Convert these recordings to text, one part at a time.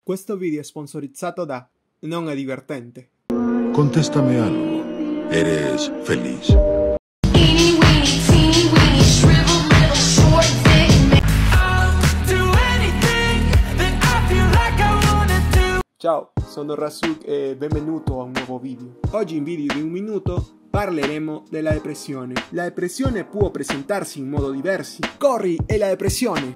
Questo video è sponsorizzato da Non è divertente. Contéstame algo. ¿Eres feliz? Ciao, sono Rasuk e benvenuto a un nuovo video. Oggi in video di un minuto parleremo della depressione. La depressione può presentarsi in modo diversi. Corri e la depressione!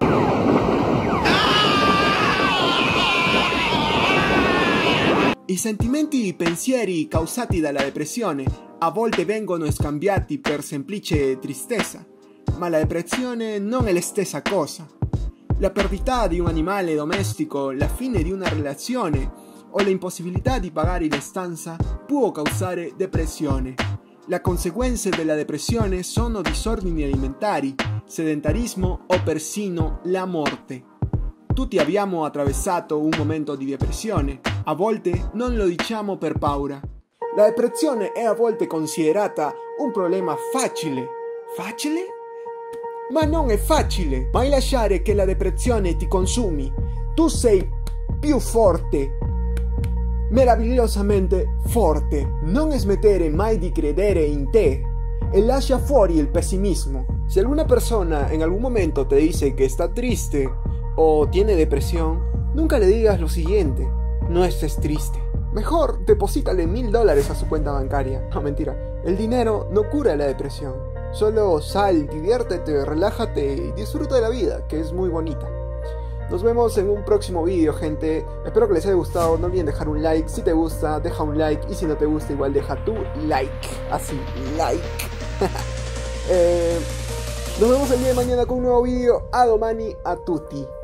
I sentimenti e i pensieri causati dalla depressione a volte vengono scambiati per semplice tristezza, ma la depressione non è la stessa cosa. La perdita di un animale domestico, la fine di una relazione o l'impossibilità di pagare la stanza può causare depressione. Le conseguenze della depressione sono disordini alimentari, sedentarismo o persino la morte. Tutti abbiamo attraversato un momento di depressione, a volte non lo diciamo per paura. La depressione è a volte considerata un problema facile. Facile? Ma non è facile! Mai lasciare che la depressione ti consumi. Tu sei più forte, meravigliosamente forte. Non smettere mai di credere in te e lascia fuori il pessimismo. Se alguna persona en algún momento te dice que está triste o tiene depresión, nunca le digas lo siguiente: no estés triste. Mejor deposítale $1000 a su cuenta bancaria. No, mentira. El dinero no cura la depresión. Solo sal, diviértete, relájate y disfruta de la vida, que es muy bonita. Nos vemos en un próximo vídeo, gente. Espero que les haya gustado. No olviden dejar un like. Si te gusta, deja un like. Y si no te gusta, igual deja tu like. Así, like. Nos vemos el día de mañana con un nuevo vídeo. A domani a tutti.